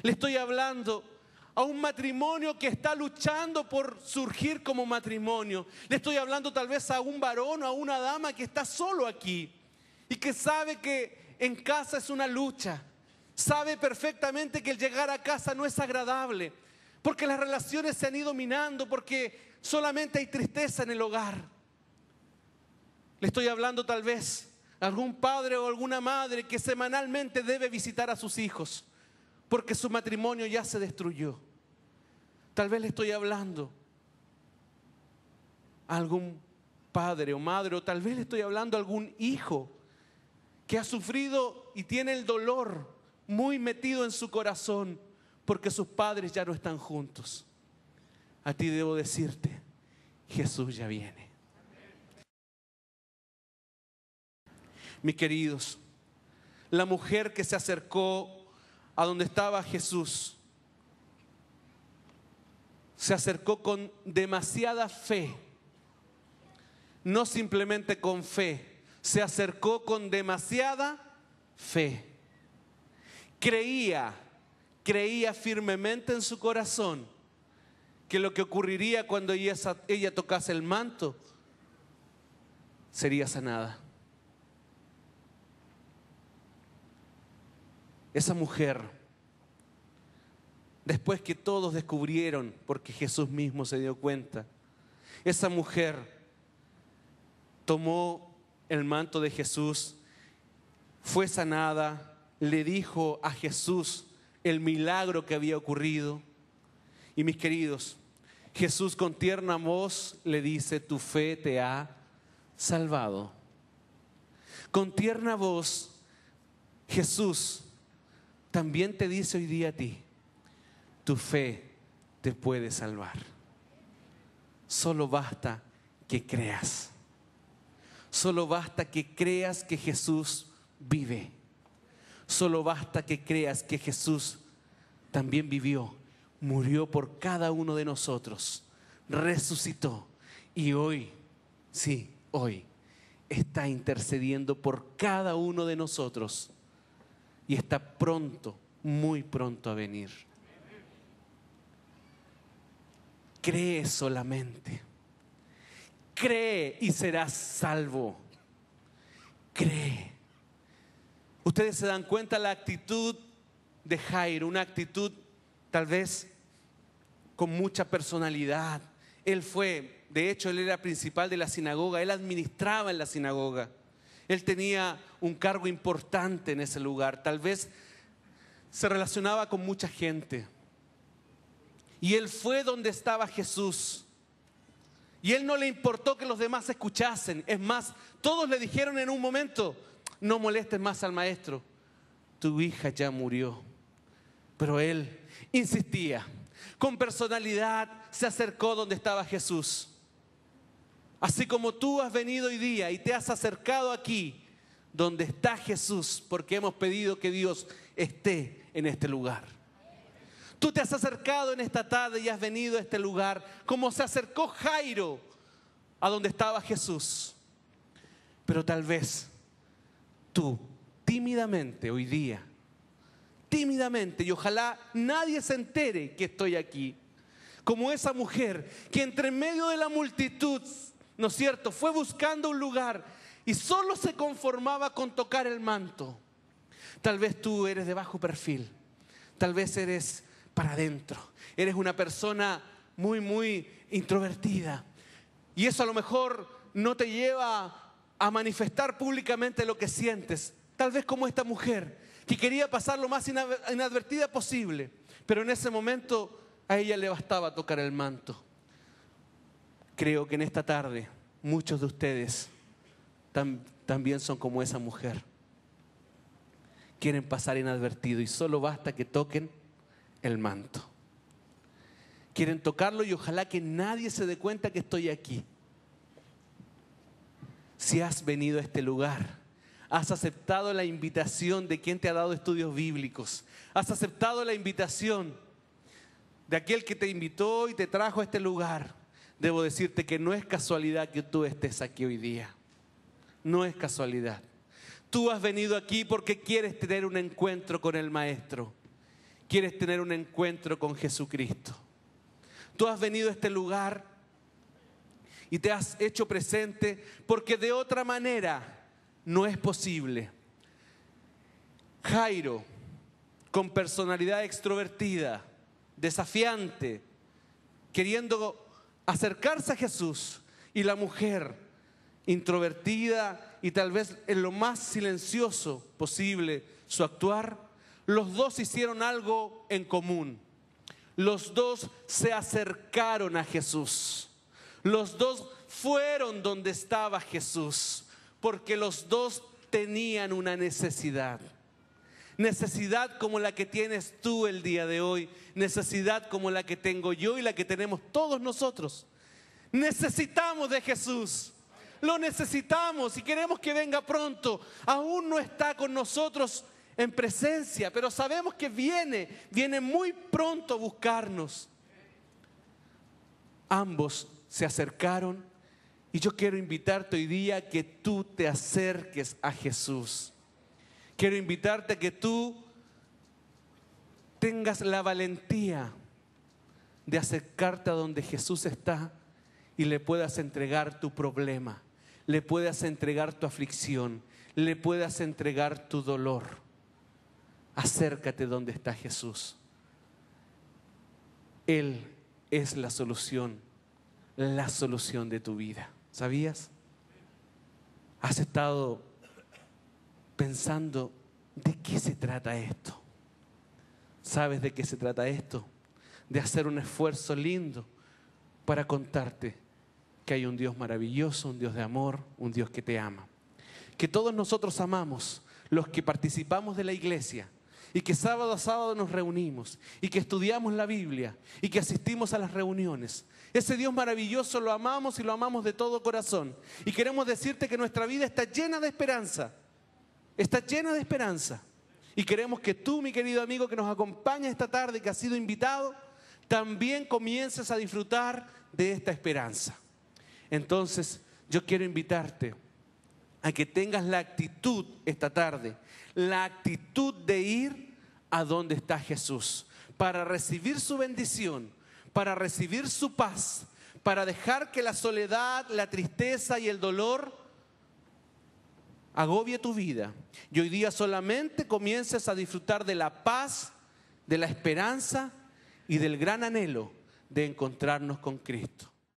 Le estoy hablando a un matrimonio que está luchando por surgir como matrimonio. Le estoy hablando tal vez a un varón o a una dama que está solo aquí y que sabe que en casa es una lucha. Sabe perfectamente que el llegar a casa no es agradable, porque las relaciones se han ido minando, porque solamente hay tristeza en el hogar. Le estoy hablando tal vez a algún padre o alguna madre que semanalmente debe visitar a sus hijos, porque su matrimonio ya se destruyó. Tal vez le estoy hablando a algún padre o madre, o tal vez le estoy hablando a algún hijo que ha sufrido y tiene el dolor muy metido en su corazón porque sus padres ya no están juntos. A ti debo decirte, Jesús ya viene. Mis queridos, la mujer que se acercó a donde estaba Jesús, se acercó con demasiada fe, no simplemente con fe, se acercó con demasiada fe. Creía firmemente en su corazón que lo que ocurriría cuando ella tocase el manto sería sanada. Esa mujer, después que todos descubrieron, porque Jesús mismo se dio cuenta, esa mujer tomó el manto de Jesús, fue sanada, le dijo a Jesús el milagro que había ocurrido. Y mis queridos, Jesús con tierna voz le dice: tu fe te ha salvado. Con tierna voz, Jesús también te dice hoy día a ti: tu fe te puede salvar. Solo basta que creas. Solo basta que creas que Jesús vive. Solo basta que creas que Jesús también vivió, murió por cada uno de nosotros, resucitó y hoy, sí, hoy está intercediendo por cada uno de nosotros y está pronto, muy pronto a venir. Cree solamente. Cree y serás salvo. Cree. Ustedes se dan cuenta la actitud de Jairo, una actitud tal vez con mucha personalidad. De hecho, él era principal de la sinagoga, él administraba en la sinagoga. Él tenía un cargo importante en ese lugar, tal vez se relacionaba con mucha gente. Y él fue donde estaba Jesús. Y él no le importó que los demás escuchasen. Es más, todos le dijeron en un momento: no molestes más al maestro, tu hija ya murió. Pero él insistía, con personalidad se acercó donde estaba Jesús. Así como tú has venido hoy día y te has acercado aquí donde está Jesús, porque hemos pedido que Dios esté en este lugar. Tú te has acercado en esta tarde y has venido a este lugar como se acercó Jairo a donde estaba Jesús. Pero tal vez tú tímidamente hoy día, tímidamente, y ojalá nadie se entere que estoy aquí, como esa mujer que entre medio de la multitud, ¿no es cierto?, fue buscando un lugar y solo se conformaba con tocar el manto. Tal vez tú eres de bajo perfil, tal vez eres para adentro, eres una persona muy introvertida y eso a lo mejor no te lleva a manifestar públicamente lo que sientes. Tal vez como esta mujer que quería pasar lo más inadvertida posible, pero en ese momento a ella le bastaba tocar el manto. Creo que en esta tarde muchos de ustedes también son como esa mujer. Quieren pasar inadvertido y solo basta que toquen el manto. Quieren tocarlo y ojalá que nadie se dé cuenta que estoy aquí. Si has venido a este lugar, has aceptado la invitación de quien te ha dado estudios bíblicos, has aceptado la invitación de aquel que te invitó y te trajo a este lugar, debo decirte que no es casualidad que tú estés aquí hoy día. No es casualidad. Tú has venido aquí porque quieres tener un encuentro con el Maestro. quieres tener un encuentro con Jesucristo. Tú has venido a este lugar y te has hecho presente porque de otra manera no es posible. Jairo, con personalidad extrovertida, desafiante, queriendo acercarse a Jesús, y la mujer introvertida y tal vez en lo más silencioso posible su actuar, los dos hicieron algo en común. Los dos se acercaron a Jesús. Los dos fueron donde estaba Jesús, porque los dos tenían una necesidad. Necesidad como la que tienes tú el día de hoy, necesidad como la que tengo yo y la que tenemos todos nosotros. Necesitamos de Jesús, lo necesitamos y queremos que venga pronto. Aún no está con nosotros en presencia, pero sabemos que viene muy pronto a buscarnos. Ambos se acercaron y yo quiero invitarte hoy día a que tú te acerques a Jesús. Quiero invitarte a que tú tengas la valentía de acercarte a donde Jesús está y le puedas entregar tu problema, le puedas entregar tu aflicción, le puedas entregar tu dolor. Acércate donde está Jesús. Él es la solución de tu vida. ¿Sabías? ¿Has estado pensando de qué se trata esto? ¿Sabes de qué se trata esto? De hacer un esfuerzo lindo para contarte que hay un Dios maravilloso, un Dios de amor, un Dios que te ama. Que todos nosotros amamos, los que participamos de la iglesia, y que sábado a sábado nos reunimos, y que estudiamos la Biblia, y que asistimos a las reuniones. Ese Dios maravilloso lo amamos y lo amamos de todo corazón. Y queremos decirte que nuestra vida está llena de esperanza. Está llena de esperanza. Y queremos que tú, mi querido amigo que nos acompaña esta tarde, que has sido invitado, también comiences a disfrutar de esta esperanza. Entonces, yo quiero invitarte a que tengas la actitud esta tarde, la actitud de ir a donde está Jesús, para recibir su bendición, para recibir su paz, para dejar que la soledad, la tristeza y el dolor agobie tu vida. Y hoy día solamente comiences a disfrutar de la paz, de la esperanza y del gran anhelo de encontrarnos con Cristo.